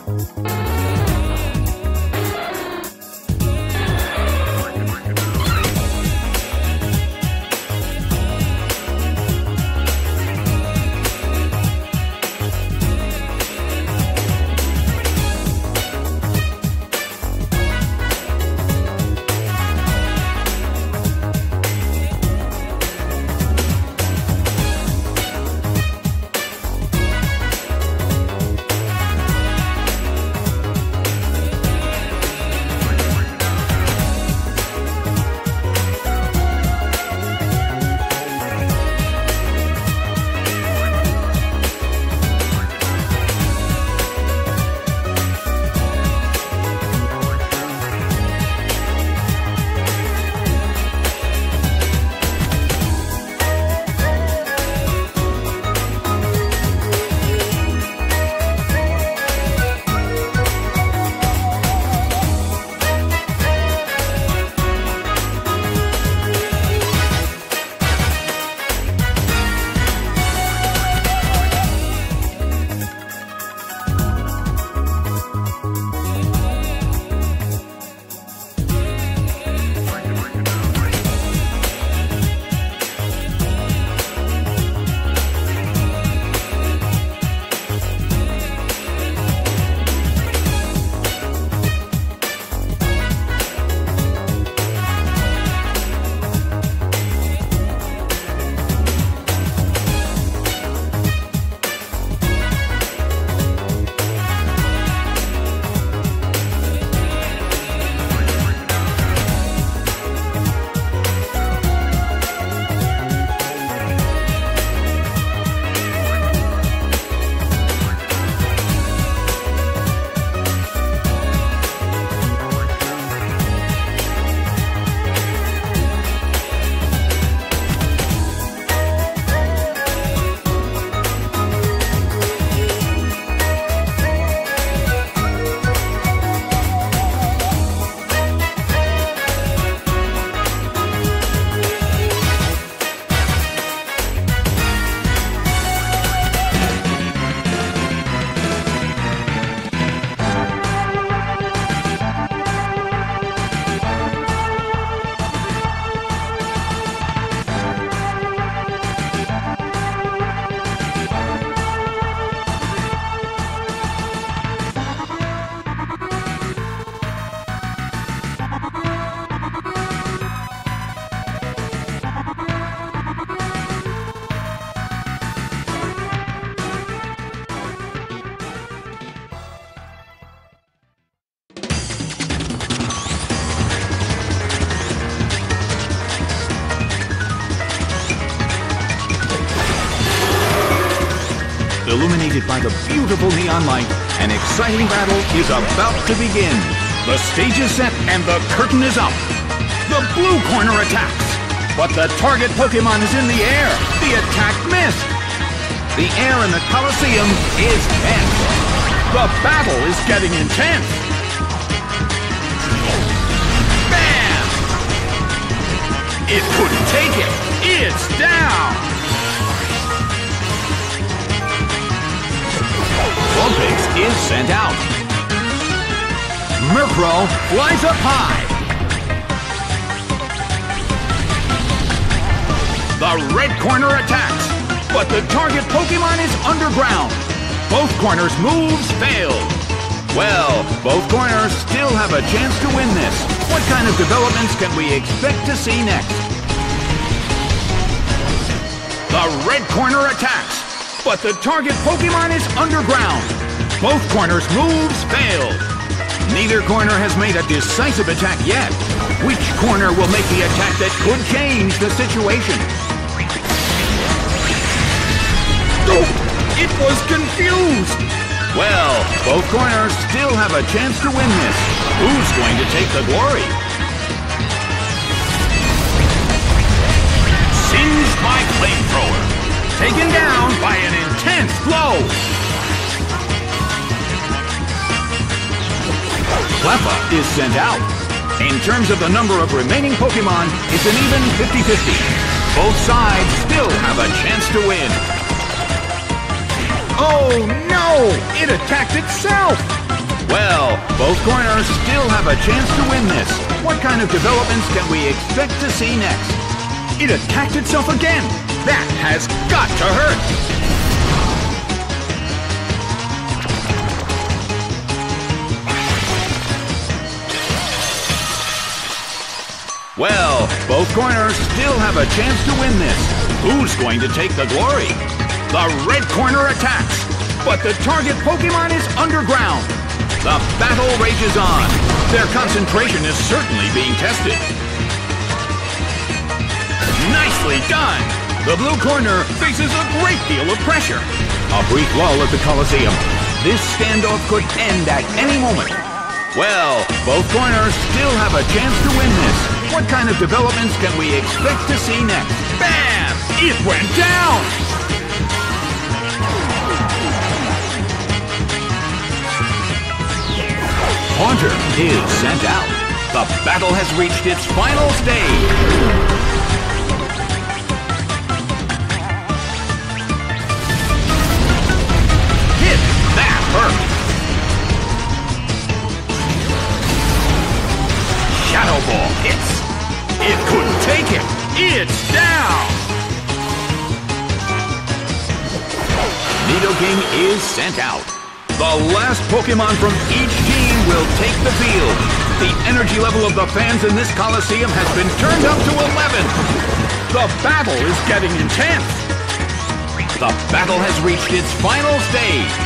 Illuminated by the beautiful neon light, an exciting battle is about to begin. The stage is set and the curtain is up. The blue corner attacks, but the target Pokemon is in the air. The attack missed. The air in the Colosseum is tense. The battle is getting intense. Bam! It couldn't take it. It's down. Vulpix is sent out. Murkrow flies up high. The red corner attacks, but the target Pokemon is underground. Both corners' moves failed. Well, both corners still have a chance to win this. What kind of developments can we expect to see next? The red corner attacks, but the target Pokemon is underground. Both corners' moves failed. Neither corner has made a decisive attack yet. Which corner will make the attack that could change the situation? Oh, it was confused! Well, both corners still have a chance to win this. Who's going to take the glory? Singed by Flamethrower. Taken down by an intense blow. Cleffa is sent out. In terms of the number of remaining Pokemon, it's an even 50-50. Both sides still have a chance to win. Oh no! It attacked itself! Well, both corners still have a chance to win this. What kind of developments can we expect to see next? It attacked itself again. That has got to hurt. Well, both corners still have a chance to win this. Who's going to take the glory? The red corner attacks, but the target Pokemon is underground. The battle rages on. Their concentration is certainly being tested. Nicely done! The blue corner faces a great deal of pressure. A brief lull at the Coliseum. This standoff could end at any moment. Well, both corners still have a chance to win this. What kind of developments can we expect to see next? Bam! It went down! Haunter is sent out. The battle has reached its final stage. Hit! That hurt! Shadow Ball hits. It couldn't take it. It's down. Nidoking is sent out. The last Pokemon from each team will take the field. The energy level of the fans in this Coliseum has been turned up to 11. The battle is getting intense. The battle has reached its final stage.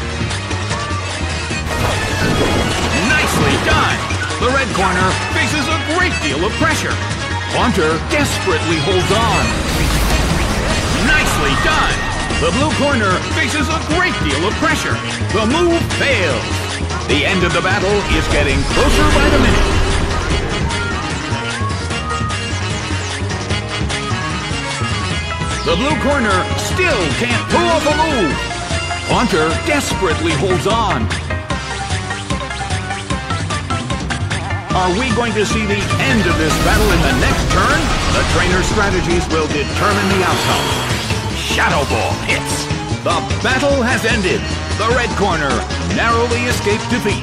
Nicely done. The red corner faces a great deal of pressure. Haunter desperately holds on. Nicely done. The blue corner faces a great deal of pressure. The move fails. The end of the battle is getting closer by the minute. The blue corner still can't pull off a move. Haunter desperately holds on. Are we going to see the end of this battle in the next turn? The trainer's strategies will determine the outcome. Shadow Ball hits. The battle has ended. The red corner narrowly escaped defeat.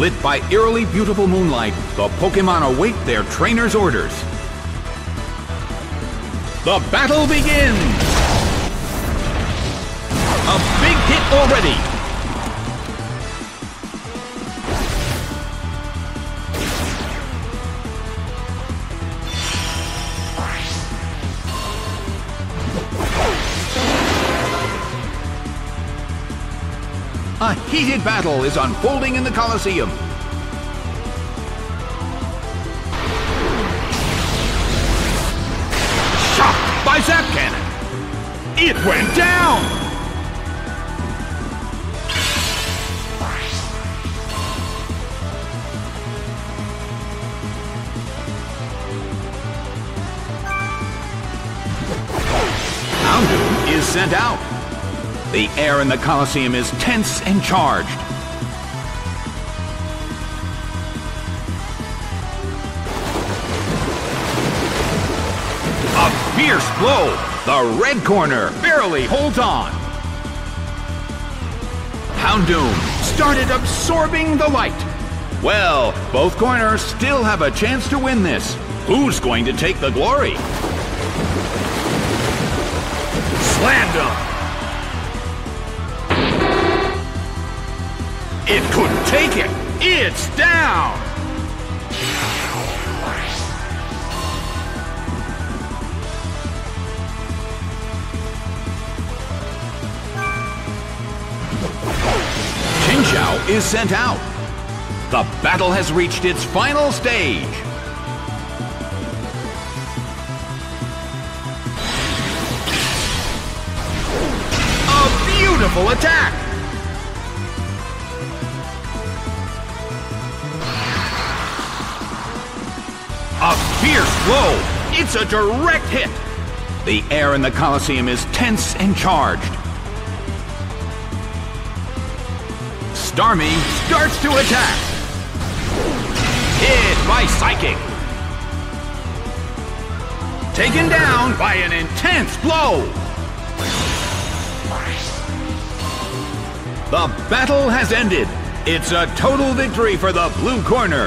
Lit by eerily beautiful moonlight, the Pokémon await their trainer's orders. The battle begins! A big hit already! A heated battle is unfolding in the Colosseum. Shocked by Zap Cannon! It went down! Houndoom is sent out. The air in the Colosseum is tense and charged. A fierce blow! The red corner barely holds on. Houndoom started absorbing the light. Well, both corners still have a chance to win this. Who's going to take the glory? Slammed him! It couldn't take it! It's down! Chinchou is sent out. The battle has reached its final stage. A beautiful attack! A fierce blow! It's a direct hit! The air in the Colosseum is tense and charged. Starmie starts to attack! Hit by Psychic! Taken down by an intense blow! The battle has ended! It's a total victory for the blue corner!